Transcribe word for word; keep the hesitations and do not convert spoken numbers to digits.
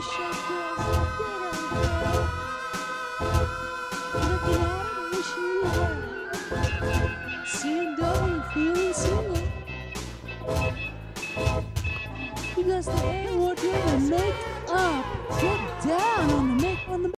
wish I could have been looking at it, wishing you had. Seeing double, feeling single. Because they ain't what you make up. Get down on the make on the